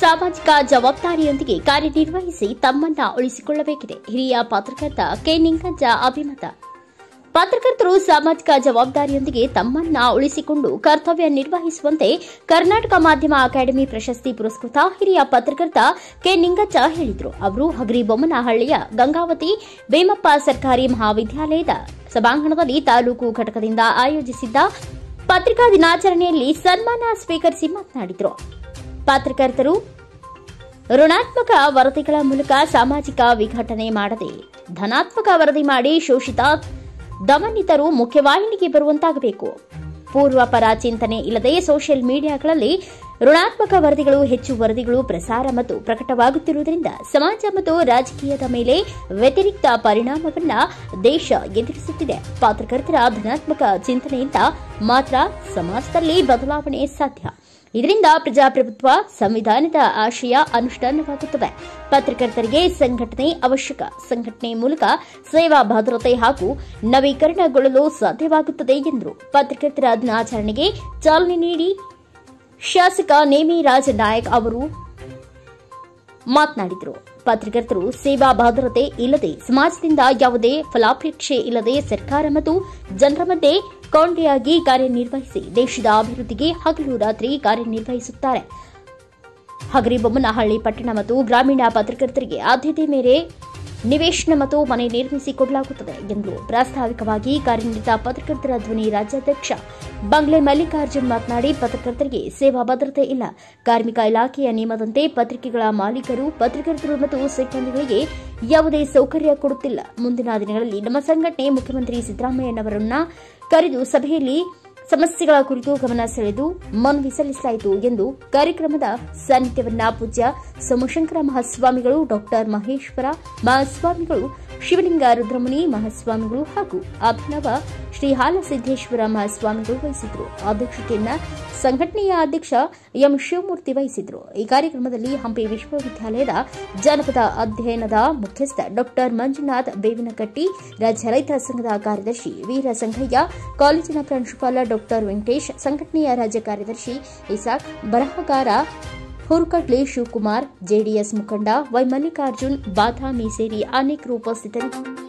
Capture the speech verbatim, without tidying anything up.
ಸಾಮಾಜಿಕ ಜವಾಬ್ದಾರಿಯೊಂದಿಗೆ ಕಾರ್ಯನಿರ್ವಹಿಸಿ ತಮ್ಮನ್ನ ಉಳಿಸಿಕೊಳ್ಳಬೇಕಿದೆ. ಹಿರಿಯ ಪತ್ರಕರ್ತ ಕೆ ನಿಂಗಜ್ಜ ಅಭಿಮತ. ಪತ್ರಕರ್ತರು ಸಾಮಾಜಿಕ ಜವಾಬ್ದಾರಿಯೊಂದಿಗೆ ತಮ್ಮನ್ನ ಉಳಿಸಿಕೊಂಡು ಕರ್ತವ್ಯ ನಿರ್ವಹಿಸುವಂತೆ ಕರ್ನಾಟಕ ಮಾಧ್ಯಮ ಅಕಾಡೆಮಿ ಪ್ರಶಸ್ತಿ ಪುರಸ್ಕೃತ ಹಿರಿಯ ಪತ್ರಕರ್ತ ಕೆ ನಿಂಗಜ್ಜ ಹೇಳಿದರು. ಅವರು ಹಗರಿಬೊಮ್ಮನಹಳ್ಳಿಯ ಗಂಗಾವತಿ ವೇಮಪ್ಪ ಸರ್ಕಾರಿ ಮಹಾವಿದ್ಯಾಲಯದ ಸಭಾಂಗಣದಲ್ಲಿ ತಾಲೂಕು ಘಟಕದಿಂದ ಆಯೋಜಿಸಿದ್ದ ಪತ್ರಿಕಾ ದಿನಾಚರಣೆಯಲ್ಲಿ ಸನ್ಮಾನ ಸ್ವೀಕರಿಸಿ ಮಾತನಾಡಿದರು. ಪತ್ರಕರ್ತರು ಋಣಾತ್ಮಕ ವರದಿಗಳ ಮೂಲಕ ಸಾಮಾಜಿಕ ವಿಘಟನೆ ಮಾಡದೆ ಧನಾತ್ಮಕ ವರದಿ ಮಾಡಿ ಶೋಷಿತ ದಮನಿತರು ಮುಖ್ಯವಾಹಿನಿಗೆ ಬರುವಂತಾಗಬೇಕು. ಪೂರ್ವಪರ ಚಿಂತನೆ ಇಲ್ಲದೆ ಸೋಷಿಯಲ್ ಮೀಡಿಯಾಗಳಲ್ಲಿ ಋಣಾತ್ಮಕ ವರದಿಗಳು ಹೆಚ್ಚು ವರದಿಗಳು ಪ್ರಸಾರ ಮತ್ತು ಪ್ರಕಟವಾಗುತ್ತಿರುವುದರಿಂದ ಸಮಾಜ ಮತ್ತು ರಾಜಕೀಯದ ಮೇಲೆ ವ್ಯತಿರಿಕ್ತ ಪರಿಣಾಮವನ್ನು ದೇಶ ಎದುರಿಸುತ್ತಿದೆ. ಪತ್ರಕರ್ತರ ಧನಾತ್ಮಕ ಚಿಂತನೆಯಿಂದ ಮಾತ್ರ ಸಮಾಜದಲ್ಲಿ ಬದಲಾವಣೆ ಸಾಧ್ಯ. ಇದರಿಂದ ಪ್ರಜಾಪ್ರಭುತ್ವ ಸಂವಿಧಾನದ ಆಶಯ ಅನುಷ್ಠಾನವಾಗುತ್ತದೆ. ಪತ್ರಕರ್ತರಿಗೆ ಸಂಘಟನೆ ಅವಶ್ಯಕ. ಸಂಘಟನೆ ಮೂಲಕ ಸೇವಾ ಭದ್ರತೆ ಹಾಗೂ ನವೀಕರಣಗೊಳ್ಳಲು ಸಾಧ್ಯವಾಗುತ್ತದೆ ಎಂದರು. ಪತ್ರಕರ್ತರ ದಿನಾಚರಣೆಗೆ ಚಾಲನೆ ನೀಡಿ ಶಾಸಕ ನೇಮಿ ರಾಜ ನಾಯಕ್ ಅವರು ಮಾತನಾಡಿದರು. ಪತ್ರಕರ್ತರು ಸೇವಾ ಭದ್ರತೆ ಇಲ್ಲದೆ ಸಮಾಜದಿಂದ ಯಾವುದೇ ಫಲಾಪೇಕ್ಷೆ ಇಲ್ಲದೆ ಸರ್ಕಾರ ಮತ್ತು ಜನರ ಮಧ್ಯೆ ಕೊಂಡಿಯಾಗಿ ಕಾರ್ಯನಿರ್ವಹಿಸಿ ದೇಶದ ಅಭಿವೃದ್ಧಿಗೆ ಹಗಲು ರಾತ್ರಿ ಕಾರ್ಯನಿರ್ವಹಿಸುತ್ತಾರೆ. ಹಗರಿಬೊಮ್ಮನಹಳ್ಳಿ ಪಟ್ಟಣ ಮತ್ತು ಗ್ರಾಮೀಣ ಪತ್ರಕರ್ತರಿಗೆ ಆದ್ಯತೆ ಮೇರೆ ನಿವೇಶನ ಮತ್ತು ಮನೆ ನಿರ್ಮಿಸಿಕೊಡಲಾಗುತ್ತದೆ ಎಂದು ಪ್ರಾಸ್ತಾವಿಕವಾಗಿ ಕಾರ್ಯನಿರತ ಪತ್ರಕರ್ತರ ಧ್ವನಿ ರಾಜ್ಯಾಧ್ಯಕ್ಷ ಬಂಗ್ಲೆ ಮಲ್ಲಿಕಾರ್ಜುನ್ ಮಾತನಾಡಿ, ಪತ್ರಕರ್ತರಿಗೆ ಸೇವಾ ಭದ್ರತೆ ಇಲ್ಲ. ಕಾರ್ಮಿಕ ಇಲಾಖೆಯ ನಿಯಮದಂತೆ ಪತ್ರಿಕೆಗಳ ಮಾಲೀಕರು ಪತ್ರಕರ್ತರು ಮತ್ತು ಸಿಬ್ಬಂದಿಗಳಿಗೆ ಯಾವುದೇ ಸೌಕರ್ಯ ಕೊಡುತ್ತಿಲ್ಲ. ಮುಂದಿನ ದಿನಗಳಲ್ಲಿ ನಮ್ಮ ಸಂಘಟನೆ ಮುಖ್ಯಮಂತ್ರಿ ಸಿದ್ದರಾಮಯ್ಯನವರನ್ನ ಕರೆದು ಸಭೆಯಲ್ಲಿ ಸಮಸ್ಯೆಗಳ ಕುರಿತು ಗಮನ ಸೆಳೆದು ಮನವಿ ಸಲ್ಲಿಸಲಾಯಿತು ಎಂದು ಕಾರ್ಯಕ್ರಮದ ಸಾನ್ನಿಧ್ಯವನ್ನ ಪೂಜ್ಯ ಸೋಮಶಂಕರ ಮಹಾಸ್ವಾಮಿಗಳು, ಡಾಕ್ಟರ್ ಮಹೇಶ್ವರ ಮಹಾಸ್ವಾಮಿಗಳು, ಶಿವಲಿಂಗ ರುದ್ರಮುನಿ ಮಹಾಸ್ವಾಮಿಗಳು ಹಾಗೂ ಅಭಿನವ ಶ್ರೀ ಹಾಲಸಿದ್ದೇಶ್ವರ ಮಹಾಸ್ವಾಮಿಗಳು ವಹಿಸಿದ್ರು. ಅಧ್ಯಕ್ಷತೆಯನ್ನ ಸಂಘಟನೆಯ ಅಧ್ಯಕ್ಷ ಎಂ ಶಿವಮೂರ್ತಿ ವಹಿಸಿದ್ರು. ಈ ಕಾರ್ಯಕ್ರಮದಲ್ಲಿ ಹಂಪಿ ವಿಶ್ವವಿದ್ಯಾಲಯದ ಜಾನಪದ ಅಧ್ಯಯನದ ಮುಖ್ಯಸ್ಥ ಡಾಕ್ಟರ್ ಮಂಜುನಾಥ್ ಬೇವಿನಕಟ್ಟಿ, ರಾಜ್ಯ ರೈತ ಸಂಘದ ಕಾರ್ಯದರ್ಶಿ ವೀರ ಸಂಘಯ್ಯ, ಕಾಲೇಜಿನ ಪ್ರಾಂಶುಪಾಲ ಡಾಕ್ಟರ್ ವೆಂಕಟೇಶ್, ಸಂಘಟನೆಯ ರಾಜ್ಯ ಕಾರ್ಯದರ್ಶಿ ಇಸಾಕ್, ಬರಹಗಾರ ಹುರ್ಕಡ್ಲಿ ಶಿವಕುಮಾರ್, ಜೆಡಿಎಸ್ ಮುಖಂಡ ವೈ ಮಲ್ಲಿಕಾರ್ಜುನ್ ಬಾದಾಮಿ ಸೇರಿ ಅನೇಕರು ಉಪಸ್ಥಿತರಿದ್ದರು.